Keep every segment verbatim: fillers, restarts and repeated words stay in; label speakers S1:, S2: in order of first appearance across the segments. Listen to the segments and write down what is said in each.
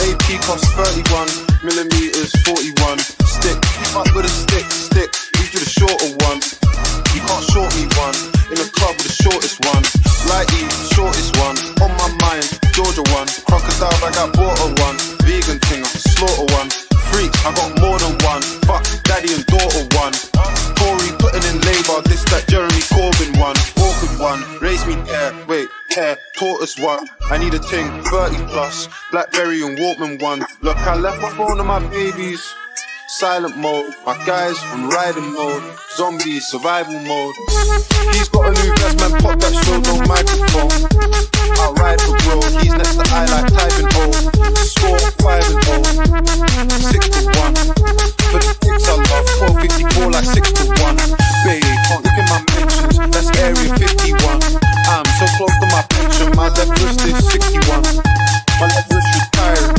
S1: A P costs thirty-one, millimeters forty-one. Stick, fuck with a stick, stick, you do the shorter one. You can't short me one, in the club with the shortest one. Lighty, shortest one, on my mind, Georgia one. Crocodile bag, I bought a one. Vegan thing, I slaughter one. Freak, I got more than one. Fuck, daddy and daughter one. Tory putting in labour, this that Jeremy Corbyn one. Awkward one, raise me hair, wait, hair, tortoise one. I need a ting, thirty plus, Blackberry and Walkman one. Look, I left my phone on my babies. Silent mode, my guys on riding mode. Zombie survival mode. He's got a new best man, pop that show, no microphone. I'll ride for bro, he's next to I like typing O. Score five and O, six to one. For the picks I love, twelve fifty-four like six to one. Babe, can't look at my mentions, that's area fifty-one. I'm so close to my pension, my left wrist is sixty-one. My left wrist is tired.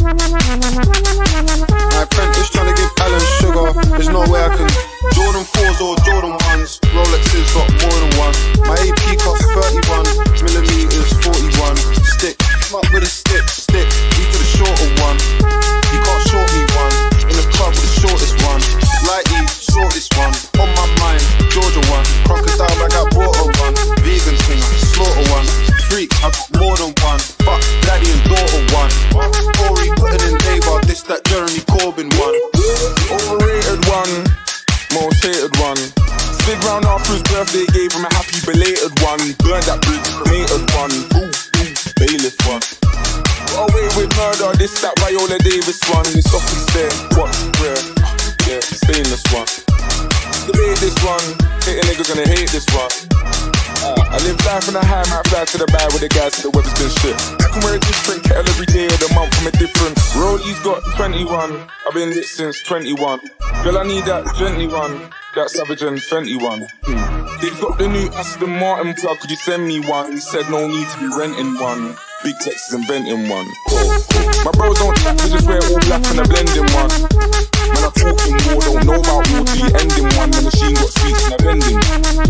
S1: My apprentice trying to give Alan sugar, there's no way I can. Jordan fours or Jordan ones, Rolexes got more than one. My A P costs thirty-one, millimeters forty-one. Stick, fuck with a stick, stick, you to the shorter one. You can't short me one, in the club with the shortest one. Lighty, shortest one, on my mind, Georgia one. Crocodile bag, I bought a one. Vegan thing, slaughter one. Freak, I got more than one. Fuck, daddy and daughter one. Tory putting in labour, this that Jeremy Corbyn one.
S2: Overrated one, most hated one. Slid round after his birthday, gave him a happy belated one. Burned that bridge, cremated one. Ooh, ooh, bailiff one. Got away with murder, this that Viola Davis one. It's off his there, what, where? Yeah, stainless one. Debate this one, hate a nigga gonna hate this one. Uh, I live life in a high, might fly to the bar with the guys till the weather's been shit. I can wear a different kettle every day of the month from a different. Rolly's got twenty-one, I've been lit since twenty-one. Girl, I need that gently one, that Savage and Fenty one. Hmm. They've got the new Aston Martin plug, could you send me one? He said no need to be renting one. Big Texas inventing one. Oh, oh. My bros don't chat, we just wear all black and a blending one. Man, I'm talking more, don't know about more till you ending one. The machine got sweets and a bending.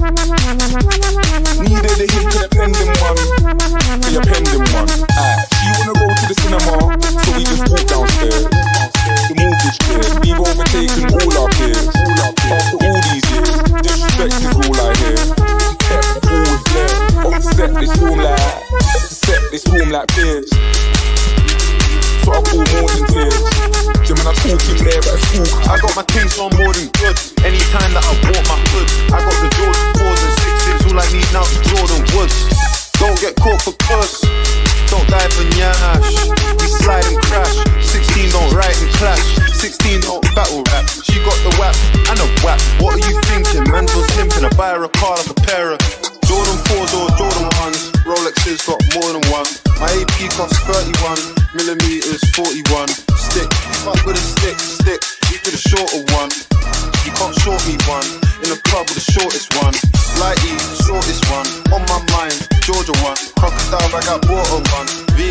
S2: Needed a hit to the pending one, to your pending one. Aye, she wanna go to the cinema, so we just walk downstairs. The mortgage clear, we've overtaken all our peers. After all these years, disrespect is all I hear. Kept always there, offset this room like, set this room like peers. So I call more than tears. Them when I talk in there, but it's cool.
S1: I got my things on more than good. Anytime that I walk my hood, I got the Jordan fours and sixes. All I need now is Jordan Woods. Don't get caught for puss, don't die for nyash. We slide and crash. Sixteen don't write and clash. Sixteen don't battle rap. She got the whap and a whap. What are you thinking? Man's was simping. I buy her a car like a pair of Jordan fours or Jordan ones. Rolexes got more than one. My A P costs thirty-one, millimeters forty-one. Stick, fuck with a stick, stick, you to the shorter one. You can't short me one, in the club with the shortest one. Lighty, shortest one, on my mind, Georgia one. Crocodile bag, I bought a one.